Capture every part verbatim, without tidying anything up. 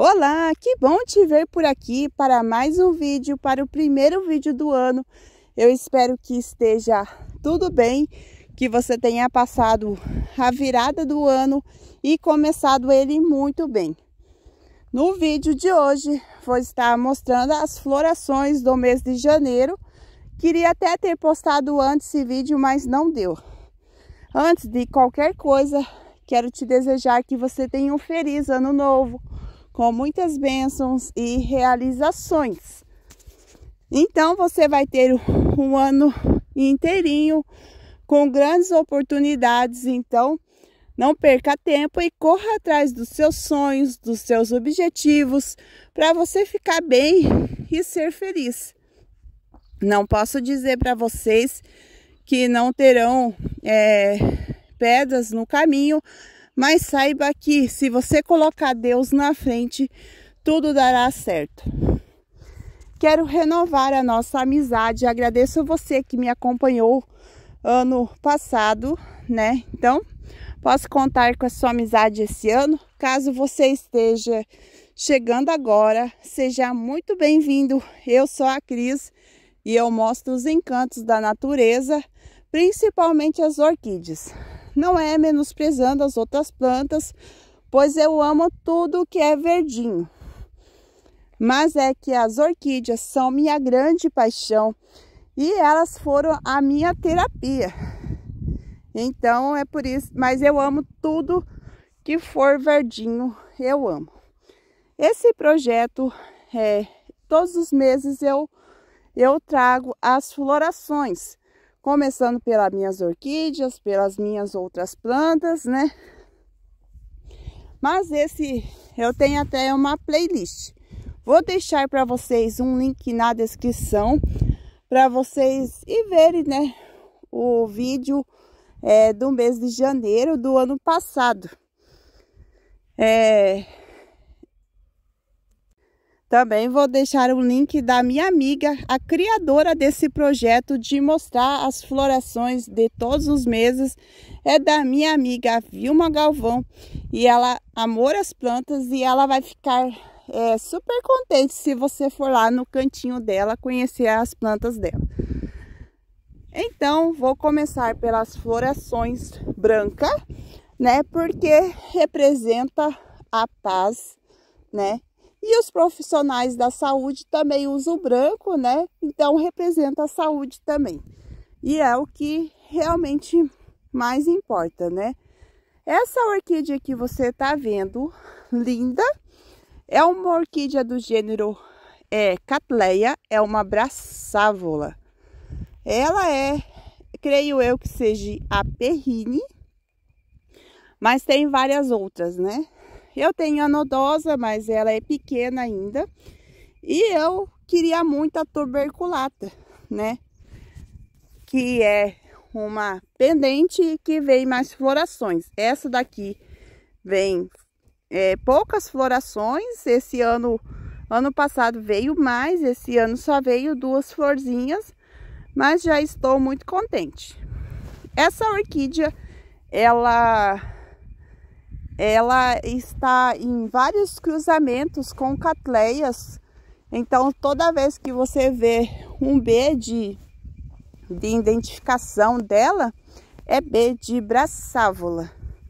Olá, que bom te ver por aqui para mais um vídeo, para o primeiro vídeo do ano. Eu espero que esteja tudo bem, que você tenha passado a virada do ano e começado ele muito bem. No vídeo de hoje, vou estar mostrando as florações do mês de janeiro. Queria até ter postado antes esse vídeo, mas não deu. Antes de qualquer coisa, quero te desejar que você tenha um feliz ano novo, com muitas bênçãos e realizações. Então você vai ter um ano inteirinho com grandes oportunidades. Então não perca tempo e corra atrás dos seus sonhos, dos seus objetivos, para você ficar bem e ser feliz. Não posso dizer para vocês que não terão é, pedras no caminho, mas saiba que se você colocar Deus na frente, tudo dará certo. Quero renovar a nossa amizade. Agradeço você que me acompanhou ano passado, né? Então, posso contar com a sua amizade esse ano. Caso você esteja chegando agora, seja muito bem-vindo. Eu sou a Cris e eu mostro os encantos da natureza, principalmente as orquídeas. Não é menosprezando as outras plantas, pois eu amo tudo que é verdinho. Mas é que as orquídeas são minha grande paixão e elas foram a minha terapia. Então é por isso, mas eu amo tudo que for verdinho, eu amo. Esse projeto, é, todos os meses eu, eu trago as florações. Começando pelas minhas orquídeas, pelas minhas outras plantas, né? Mas esse, eu tenho até uma playlist. Vou deixar para vocês um link na descrição, para vocês ir verem, né? O vídeo é, do mês de janeiro do ano passado. É... Também vou deixar o link da minha amiga, a criadora desse projeto de mostrar as florações de todos os meses. É da minha amiga Vilma Galvão e ela amor as plantas e ela vai ficar é, super contente se você for lá no cantinho dela conhecer as plantas dela. Então, vou começar pelas florações brancas, né? Porque representa a paz, né? E os profissionais da saúde também usam o branco, né? Então representa a saúde também. E é o que realmente mais importa, né? Essa orquídea que você tá vendo, linda, é uma orquídea do gênero é, Cattleya, é uma braçávola. Ela é, creio eu que seja a Perrine, mas tem várias outras, né? Eu tenho a nodosa, mas ela é pequena ainda. E eu queria muito a tuberculata, né? Que é uma pendente que vem mais florações. Essa daqui vem é, poucas florações. Esse ano, ano passado veio mais. Esse ano só veio duas florzinhas. Mas já estou muito contente. Essa orquídea, ela... ela está em vários cruzamentos com Cattleyas. Então, toda vez que você vê um B de, de identificação dela, é B de braçávola.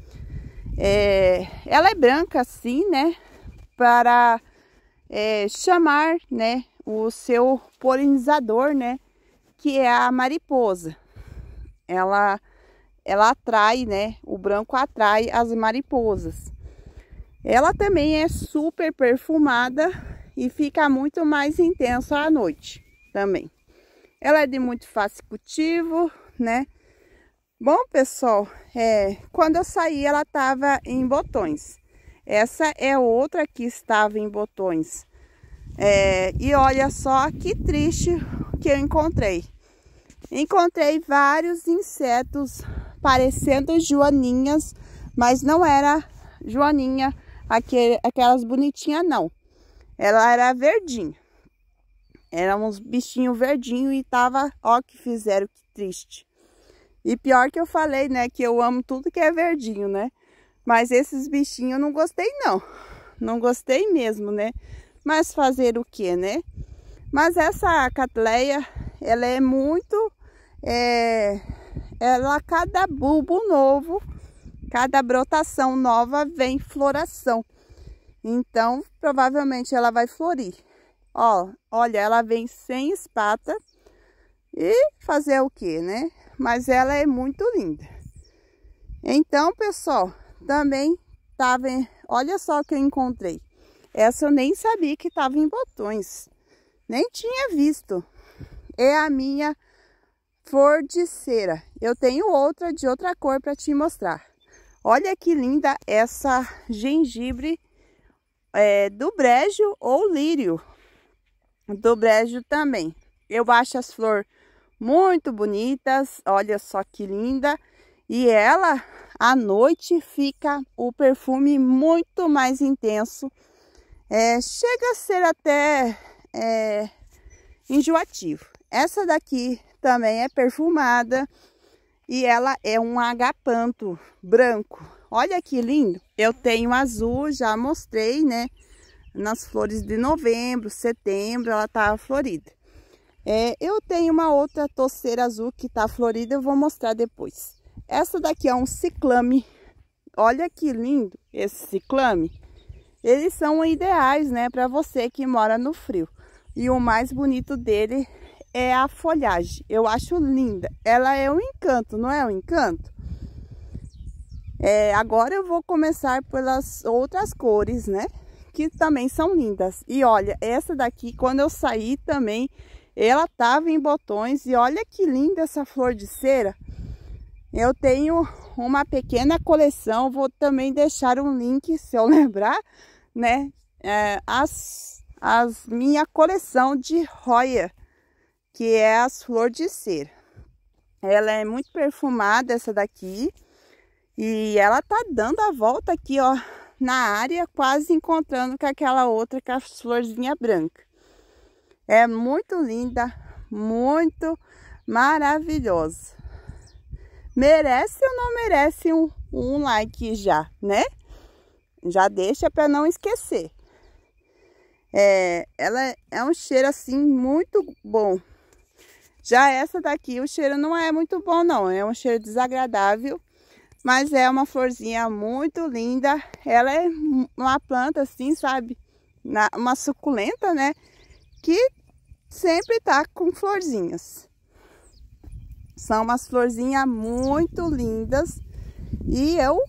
É, ela é branca assim, né? Para é, chamar, né, o seu polinizador, né? Que é a mariposa. Ela... ela atrai, né? O branco atrai as mariposas. Ela também é super perfumada e fica muito mais intensa à noite também. Ela é de muito fácil cultivo, né? Bom, pessoal, é, quando eu saí ela estava em botões. Essa é outra que estava em botões. É, e olha só que triste que eu encontrei. Encontrei vários insetos parecendo joaninhas, mas não era joaninha, aquele, aquelas bonitinhas não. Ela era verdinha. Eram uns bichinhos verdinhos e tava, ó que fizeram, que triste. E pior que eu falei, né, que eu amo tudo que é verdinho, né? Mas esses bichinhos eu não gostei não. Não gostei mesmo, né? Mas fazer o que, né? Mas essa Cattleya, ela é muito... É, ela, cada bulbo novo, cada brotação nova vem floração. Então, provavelmente ela vai florir. Ó, olha, ela vem sem espata. E fazer o que, né? Mas ela é muito linda. Então, pessoal, também tava... Olha só o que eu encontrei. Essa eu nem sabia que estava em botões. Nem tinha visto. É a minha flor de cera. Eu tenho outra de outra cor para te mostrar. Olha que linda essa gengibre é, do brejo ou lírio. Do brejo também. Eu acho as flores muito bonitas. Olha só que linda. E ela, à noite, fica o perfume muito mais intenso. É, chega a ser até é, enjoativo. Essa daqui também é perfumada. E ela é um agapanto branco. Olha que lindo. Eu tenho azul, já mostrei, né? Nas flores de novembro, setembro, ela tá florida. É, eu tenho uma outra toceira azul que tá florida, eu vou mostrar depois. Essa daqui é um ciclame. Olha que lindo esse ciclame. Eles são ideais, né, para você que mora no frio. E o mais bonito dele é a folhagem. Eu acho linda. Ela é um encanto, não é um encanto? É, agora eu vou começar pelas outras cores, né? Que também são lindas. E olha, essa daqui, quando eu saí também, ela tava em botões. E olha que linda essa flor de cera. Eu tenho uma pequena coleção. Vou também deixar um link, se eu lembrar, né? É, as, as minha coleção de Roya, que é as flores de cera. Ela é muito perfumada, essa daqui. E ela tá dando a volta aqui, ó, na área, quase encontrando com aquela outra, com as florzinhas brancas. É muito linda, muito maravilhosa. Merece ou não merece um, um like já, né? Já deixa para não esquecer. É, ela é um cheiro assim muito bom. Já essa daqui, o cheiro não é muito bom não, é um cheiro desagradável. Mas é uma florzinha muito linda. Ela é uma planta assim, sabe? Na, uma suculenta, né? Que sempre tá com florzinhas. São umas florzinhas muito lindas. E eu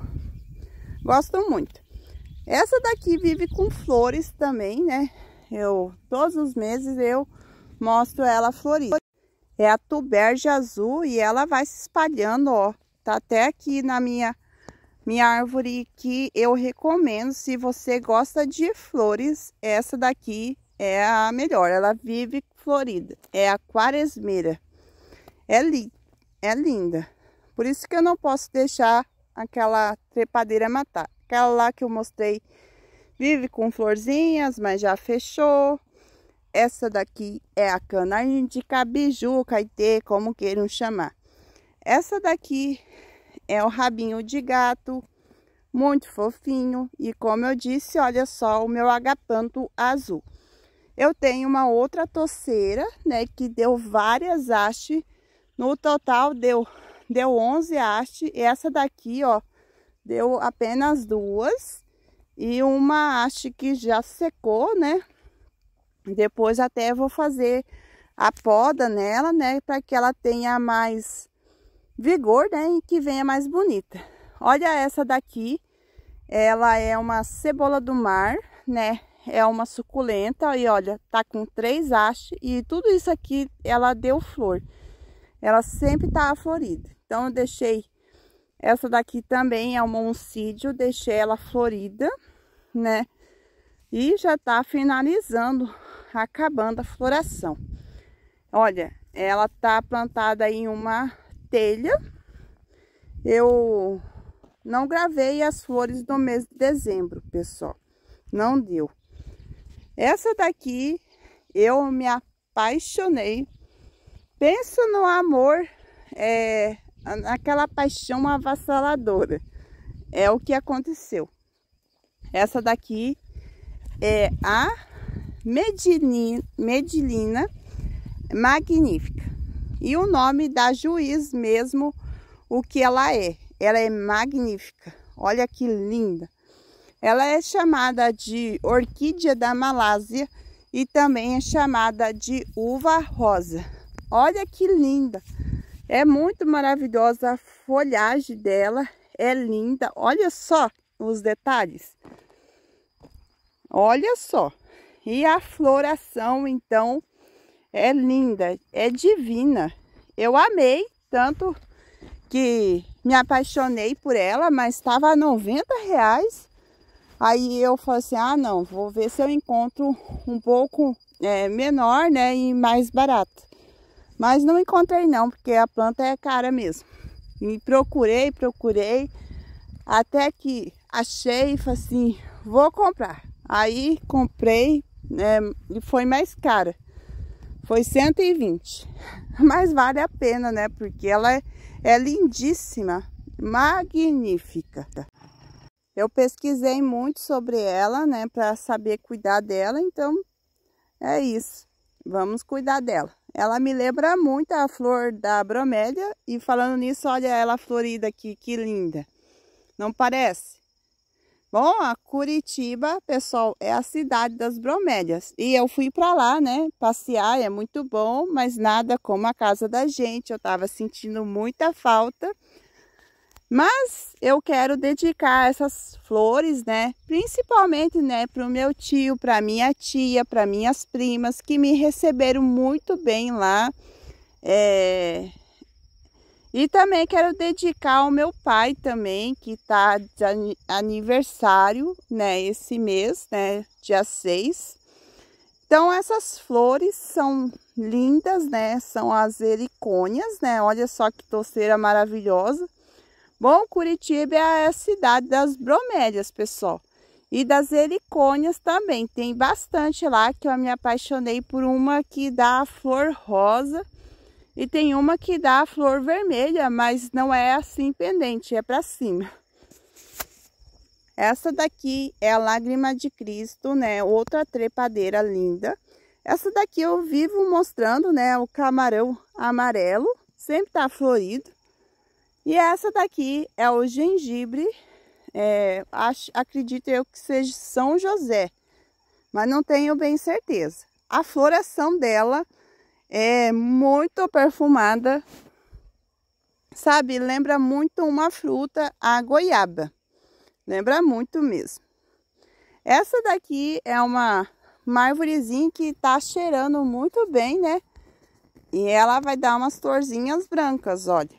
gosto muito. Essa daqui vive com flores também, né? Eu, todos os meses eu mostro ela florida. É a tuberge azul e ela vai se espalhando, ó. Tá até aqui na minha, minha árvore que eu recomendo. Se você gosta de flores, essa daqui é a melhor. Ela vive florida. É a quaresmeira. É, li, é linda. Por isso que eu não posso deixar aquela trepadeira matar. Aquela lá que eu mostrei vive com florzinhas, mas já fechou. Essa daqui é a cana índica, biju, caetê, como queiram chamar. Essa daqui é o rabinho de gato, muito fofinho. E como eu disse, olha só o meu agapanto azul. Eu tenho uma outra toceira, né, que deu várias hastes. No total deu, deu onze hastes. E essa daqui, ó, deu apenas duas. E uma haste que já secou, né. Depois até vou fazer a poda nela, né, para que ela tenha mais vigor, né, e que venha mais bonita. Olha essa daqui, ela é uma cebola do mar, né, é uma suculenta e olha, tá com três hastes e tudo isso aqui ela deu flor. Ela sempre tá florida. Então eu deixei essa daqui também, é uma oncídio, deixei ela florida, né, e já tá finalizando, acabando a floração. Olha, ela tá plantada em uma telha. Eu não gravei as flores do mês de dezembro, pessoal. Não deu. Essa daqui eu me apaixonei. Penso no amor, é, naquela paixão avassaladora. É o que aconteceu. Essa daqui é a Medilina, Medilina magnífica. E o nome da juiz mesmo, o que ela é. Ela é magnífica. Olha que linda. Ela é chamada de orquídea da Malásia e também é chamada de uva rosa. Olha que linda. É muito maravilhosa a folhagem dela. É linda. Olha só os detalhes. Olha só. E a floração, então, é linda. É divina. Eu amei, tanto que me apaixonei por ela, mas estava a noventa reais. Aí eu falei assim, ah não, vou ver se eu encontro um pouco é, menor, né, e mais barato. Mas não encontrei não, porque a planta é cara mesmo. E procurei, procurei, até que achei e falei assim, vou comprar. Aí comprei, né, e foi mais cara. Foi cento e vinte. Mas vale a pena, né, porque ela é, é lindíssima, magnífica. Eu pesquisei muito sobre ela, né, para saber cuidar dela, então é isso. Vamos cuidar dela. Ela me lembra muito a flor da bromélia e falando nisso, olha ela florida aqui, que linda. Não parece? Bom, a Curitiba, pessoal, é a cidade das bromélias. E eu fui para lá, né, passear, é muito bom, mas nada como a casa da gente. Eu estava sentindo muita falta. Mas eu quero dedicar essas flores, né, principalmente, né, para o meu tio, para minha tia, para minhas primas, que me receberam muito bem lá. É... E também quero dedicar ao meu pai também, que está de aniversário, né, esse mês, né, dia seis. Então essas flores são lindas, né, são as helicônias, né, olha só que toceira maravilhosa. Bom, Curitiba é a cidade das bromélias, pessoal. E das helicônias também. Tem bastante lá que eu me apaixonei por uma que dá a flor rosa. E tem uma que dá a flor vermelha, mas não é assim pendente, é para cima. Essa daqui é a Lágrima de Cristo, né? Outra trepadeira linda. Essa daqui eu vivo mostrando, né? O camarão amarelo. Sempre tá florido. E essa daqui é o gengibre, é, acho, acredito eu que seja São José, mas não tenho bem certeza. A floração dela é muito perfumada, sabe? Lembra muito uma fruta, a goiaba. Lembra muito mesmo. Essa daqui é uma, uma árvorezinha que tá cheirando muito bem, né? E ela vai dar umas florzinhas brancas, olha.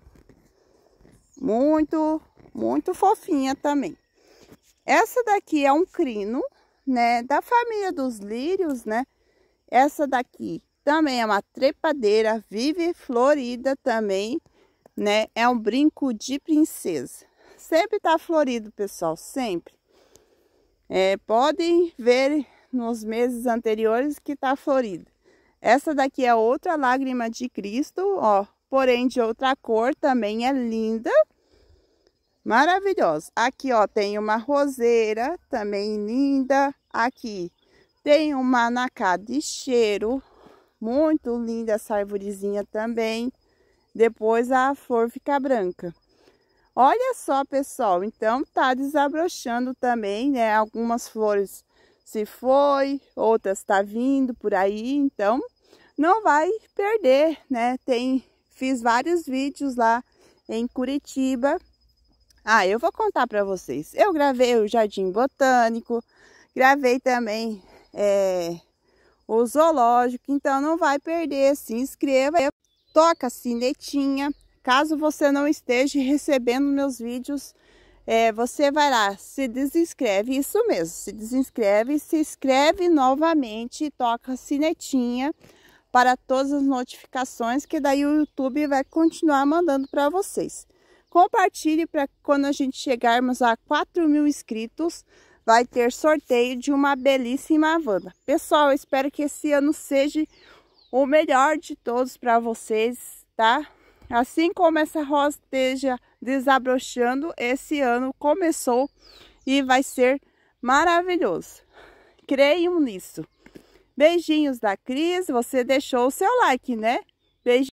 Muito, muito fofinha também. Essa daqui é um crino, né, da família dos lírios, né? Essa daqui também é uma trepadeira, vive florida também, né? É um brinco de princesa. Sempre tá florido, pessoal, sempre. É, podem ver nos meses anteriores que tá florido. Essa daqui é outra Lágrima de Cristo, ó. Porém de outra cor, também é linda, maravilhosa. Aqui, ó, tem uma roseira, também linda. Aqui tem uma anacá de cheiro, muito linda essa arvorezinha também. Depois a flor fica branca. Olha só, pessoal, então tá desabrochando também, né? Algumas flores se foi, outras tá vindo por aí, então não vai perder, né? Tem... Fiz vários vídeos lá em Curitiba. Ah, eu vou contar para vocês. Eu gravei o Jardim Botânico, gravei também é, o zoológico, então não vai perder. Se inscreva, toca a sinetinha. Caso você não esteja recebendo meus vídeos, é, você vai lá, se desinscreve, isso mesmo, se desinscreve, se inscreve novamente e toca a sinetinha para todas as notificações, que daí o YouTube vai continuar mandando para vocês. Compartilhe para quando a gente chegarmos a quatro mil inscritos, vai ter sorteio de uma belíssima Havana. Pessoal, eu espero que esse ano seja o melhor de todos para vocês, tá? Assim como essa rosa esteja desabrochando, esse ano começou e vai ser Maravilhoso. Creiam nisso. Beijinhos da Cris. Você deixou o seu like, né? Beijinhos.